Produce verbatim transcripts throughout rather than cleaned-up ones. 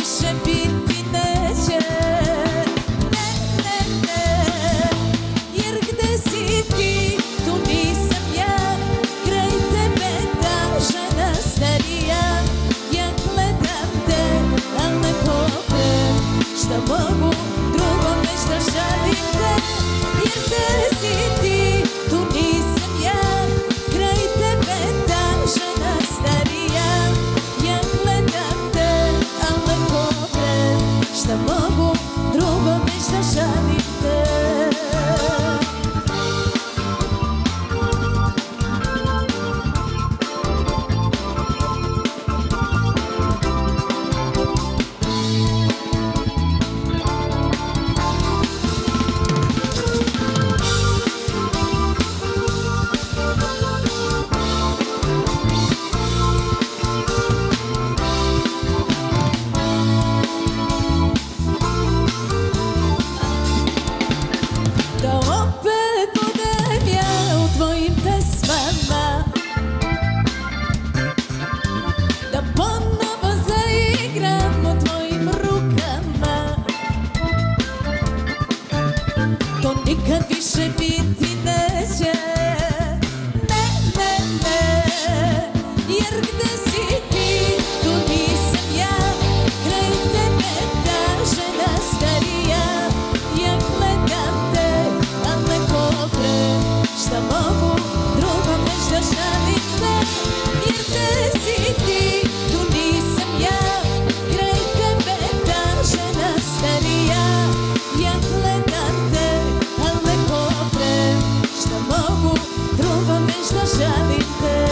više biti neće. Ne, ne, ne, jer gde si ti, tu nisam ja. Kraj tebe ta žena starija. Ja gledam te, al ne kopre. Šta mogu drugom već da žalim te. Jer gde si ti, tu nisam ja. Kraj tebe ta žena starija. Ja gledam te, al ne kopre. Šta mogu drugom već da žalim te. Da opet budem ja u tvojim pesmama, da ponovo zaigram u tvojim rukama. To nikad više biti neće. Ne, ne, ne, jer gde si ti, tu nisam ja. Kraj tebe ta žena starija. Ja gledam te, al ne kopre. Šta mogu drugom već da žalim te. Jer gde si ti, tu nisam ja. Kraj tebe ta žena starija. Ja gledam te, al ne kopre. Šta mogu drugom već da žalim te.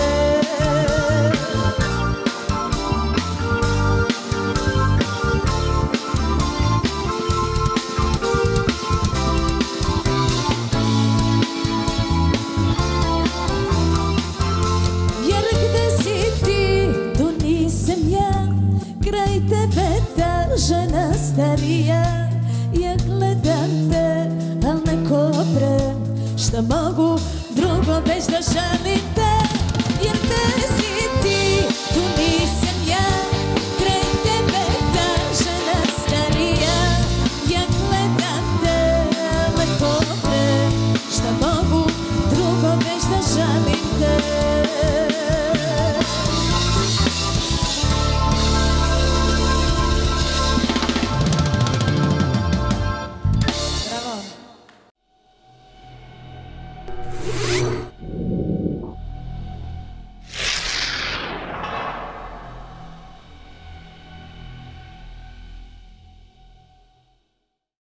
Jer gde si ti, tu nisam ja. Kraj tebe ta žena starija. Ja gledam te, al ne kopre. Šta mogu drugo već da žalim te. Jer gde si ti, tu nisam ja. Kraj tebe ta žena starija. Ja gledam te, al ne kopre. Šta mogu drugo već da žalim te. Bravo.